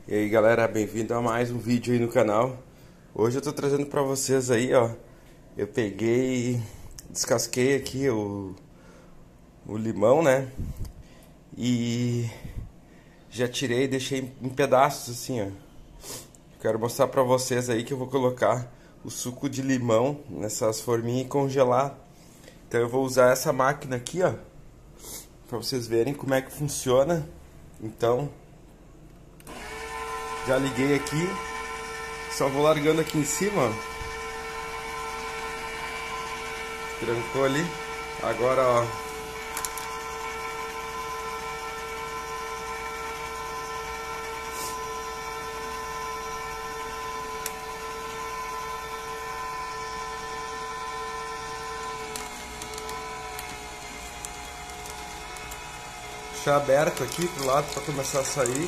E aí galera, bem-vindo a mais um vídeo aí no canal. Hoje eu tô trazendo pra vocês aí, ó. Eu peguei, descasquei aqui o limão, né? E já tirei e deixei em pedaços assim, ó. Quero mostrar pra vocês aí que eu vou colocar o suco de limão nessas forminhas e congelar. Então eu vou usar essa máquina aqui, ó, pra vocês verem como é que funciona. Então, já liguei aqui. Só vou largando aqui em cima, ó. Trancou ali. Agora, ó. Deixar aberto aqui pro lado para começar a sair.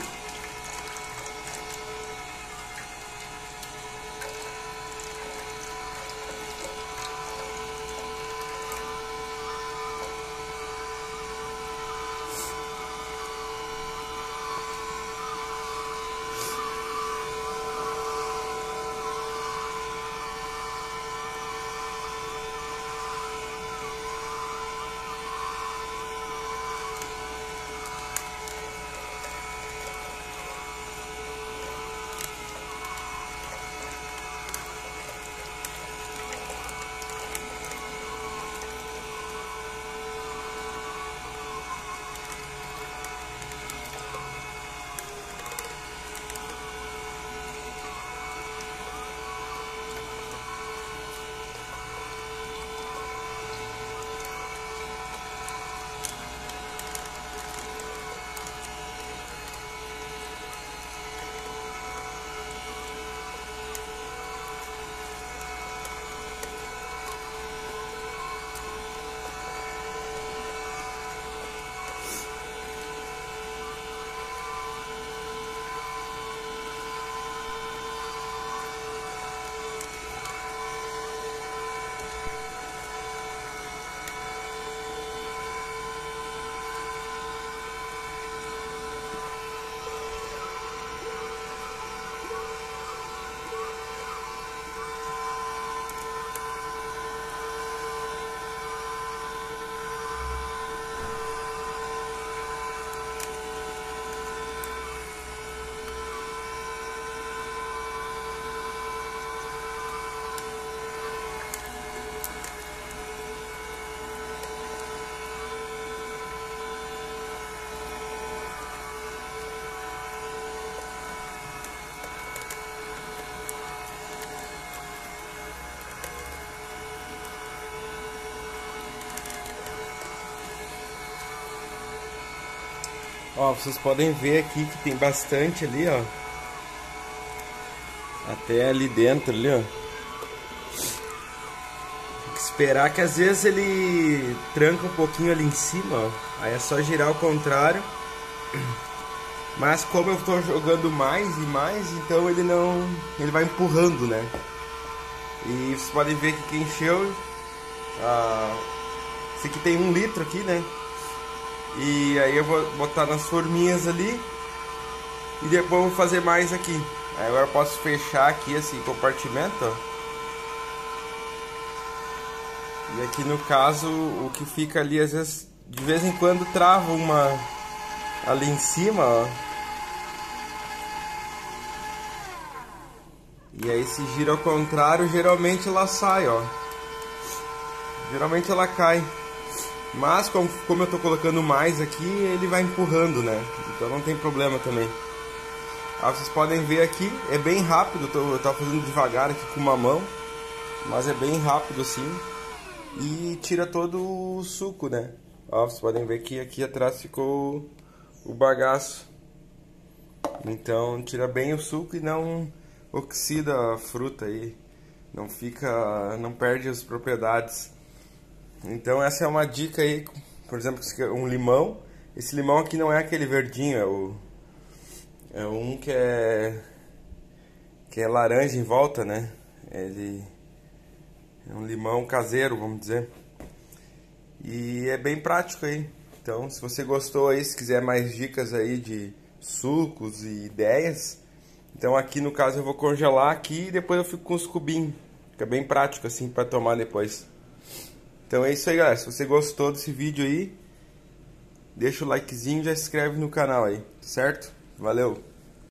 Ó, vocês podem ver aqui que tem bastante ali, ó. Até ali dentro, ali, ó. Tem que esperar que às vezes ele tranca um pouquinho ali em cima, ó. Aí é só girar ao contrário. Mas como eu tô jogando mais e mais, então ele não... ele vai empurrando, né? E vocês podem ver que quem encheu... esse aqui tem 1 litro aqui, né? E aí eu vou botar nas forminhas ali. E depois eu vou fazer mais aqui. Aí agora eu posso fechar aqui esse compartimento, ó. E aqui no caso, o que fica ali, às vezes, de vez em quando trava uma ali em cima, ó. E aí se gira ao contrário, geralmente ela sai, ó. Geralmente ela cai. Mas como eu tô colocando mais aqui, ele vai empurrando, né? Então não tem problema também. Vocês podem ver aqui, é bem rápido, eu tô fazendo devagar aqui com uma mão. Mas é bem rápido assim. E tira todo o suco, né? Vocês podem ver que aqui atrás ficou o bagaço. Então tira bem o suco e não oxida a fruta aí. Não fica, não perde as propriedades. Então essa é uma dica aí, por exemplo, um limão. Esse limão aqui não é aquele verdinho, é um que é laranja em volta, né? Ele é um limão caseiro, vamos dizer. E é bem prático aí. Então, se você gostou aí, se quiser mais dicas aí de sucos e ideias, Então aqui no caso eu vou congelar aqui e depois eu fico com os cubinhos. Fica bem prático assim para tomar depois. Então é isso aí, galera. Se você gostou desse vídeo aí, deixa o likezinho e já se inscreve no canal aí, certo? Valeu!